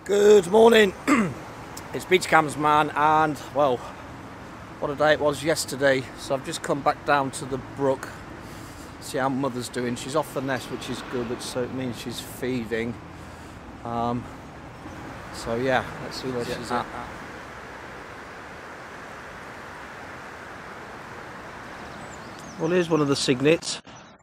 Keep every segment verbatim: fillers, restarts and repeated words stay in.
Good morning. It's Beach Cams Man, and well, what a day it was yesterday. So I've just come back down to the brook, see how Mother's doing. She's off the nest, which is good, so it means she's feeding. Um, so yeah, let's see where she's at. Well, here's one of the cygnets.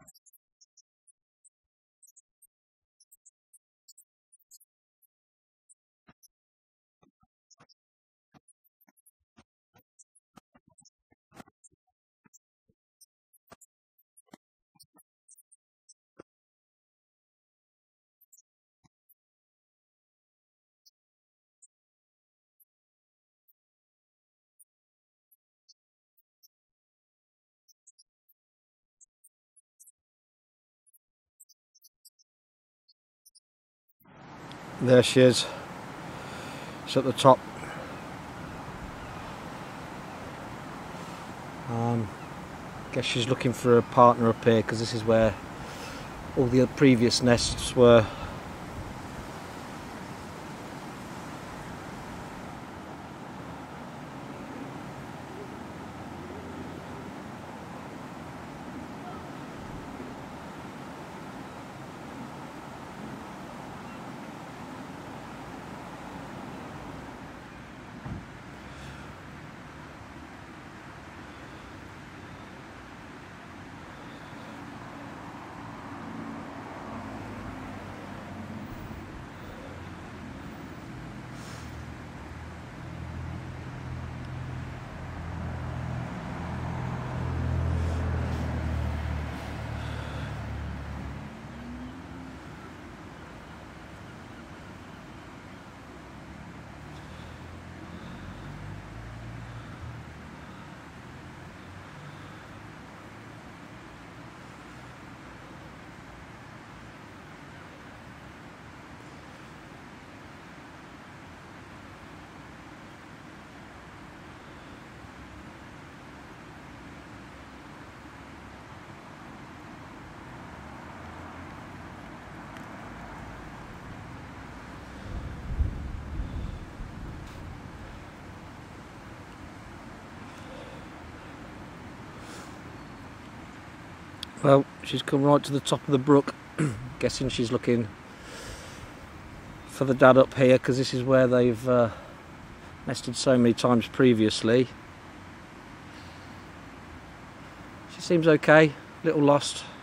There she is. She's at the top. Um, guess she's looking for a partner up here, because this is where all the previous nests were. Well, she's come right to the top of the brook. Guessing she's looking for the dad up here, because this is where they've uh, nested so many times previously. She seems okay, a little lost.